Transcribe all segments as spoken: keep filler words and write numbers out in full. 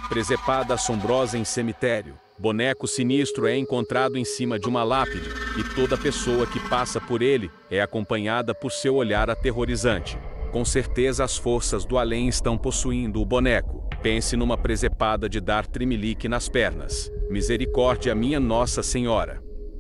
Presepada assombrosa em cemitério. Boneco sinistro é encontrado em cima de uma lápide, e toda pessoa que passa por ele é acompanhada por seu olhar aterrorizante. Com certeza as forças do além estão possuindo o boneco. Pense numa presepada de dar trimelique nas pernas. Misericórdia, minha Nossa Senhora.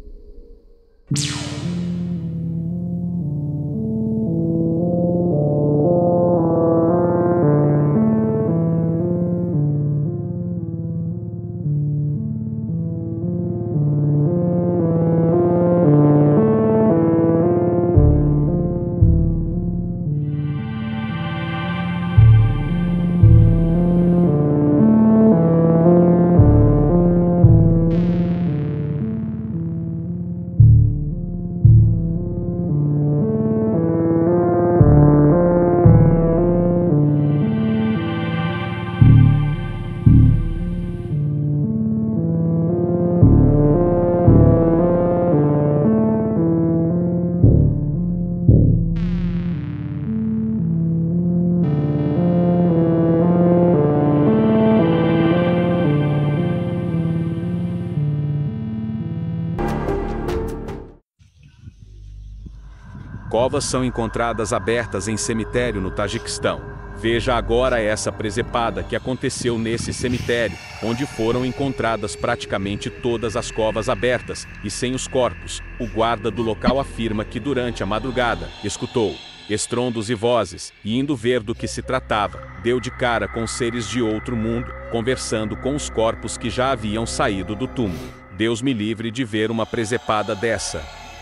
Covas são encontradas abertas em cemitério no Tajiquistão. Veja agora essa presepada que aconteceu nesse cemitério, onde foram encontradas praticamente todas as covas abertas e sem os corpos. O guarda do local afirma que durante a madrugada escutou estrondos e vozes, e indo ver do que se tratava, deu de cara com seres de outro mundo, conversando com os corpos que já haviam saído do túmulo. Deus me livre de ver uma presepada dessa.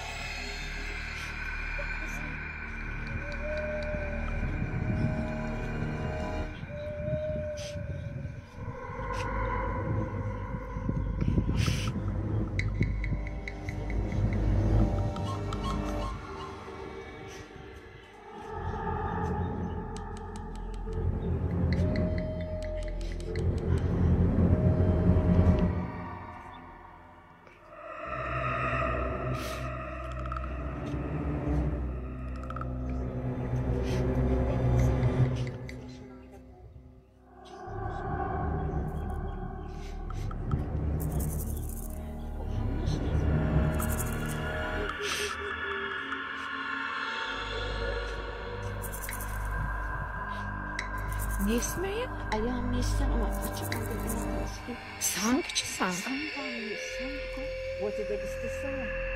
Ne ismi? Ayağım yeşil ama açık oldu. Sanki sanki. Sanki. Вот это листесо.